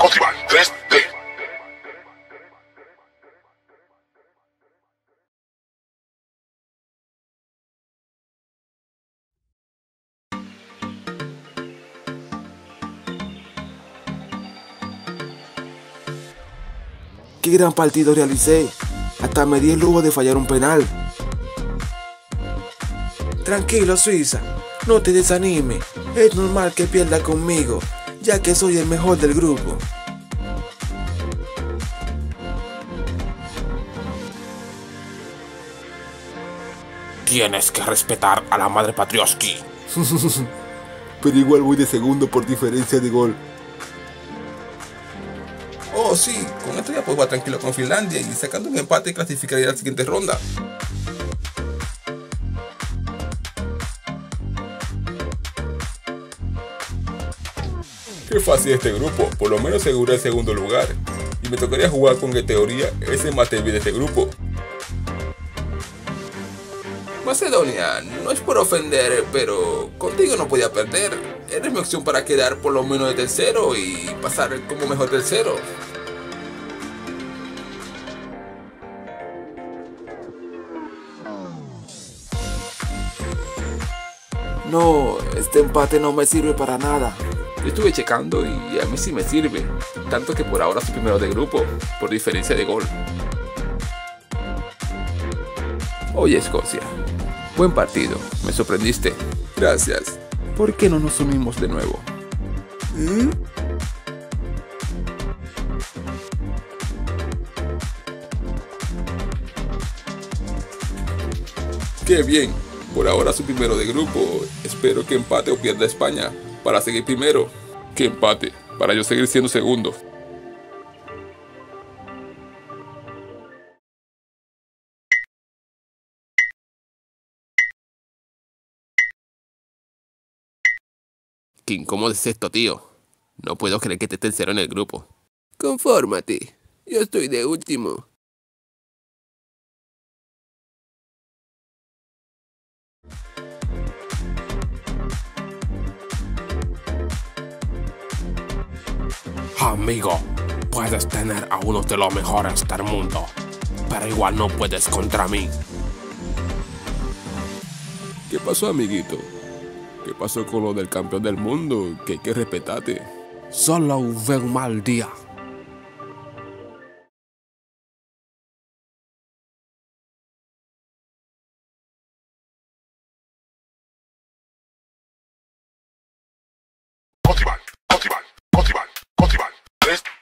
Optimal 3D. ¡Qué gran partido realicé! Hasta me di el lujo de fallar un penal. Tranquilo, Suiza, no te desanimes. Es normal que pierda conmigo, ya que soy el mejor del grupo. Tienes que respetar a la madre Patrioski. Pero igual voy de segundo por diferencia de gol. Oh sí, con esto ya puedo jugar tranquilo con Finlandia y sacando un empate clasificaría a la siguiente ronda. Qué fácil este grupo, por lo menos seguro el segundo lugar. Y me tocaría jugar con que en teoría es el más débil de este grupo. Macedonia, no es por ofender, pero contigo no podía perder. Eres mi opción para quedar por lo menos de tercero y pasar como mejor tercero. No, este empate no me sirve para nada. Yo estuve checando y a mí sí me sirve, tanto que por ahora soy primero de grupo, por diferencia de gol. Oye Escocia, buen partido, me sorprendiste. Gracias. ¿Por qué no nos unimos de nuevo? ¡Qué bien! Por ahora soy primero de grupo. Espero que empate o pierda España para seguir primero. Que empate, para yo seguir siendo segundo. Qué incómodo es esto, tío. No puedo creer que esté tercero en el grupo. Confórmate. Yo estoy de último. Amigo, puedes tener a uno de los mejores del mundo, pero igual no puedes contra mí. ¿Qué pasó, amiguito? ¿Qué pasó con lo del campeón del mundo? Que hay que respetarte. Solo hubo un mal día. Optimal 3D.